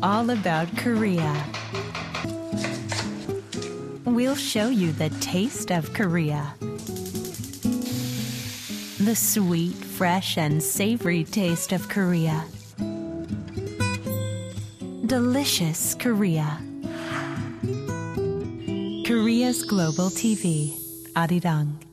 all about Korea. We'll show you the taste of Korea. The sweet, fresh, and savory taste of Korea. Delicious Korea. Korea's Global TV, Arirang.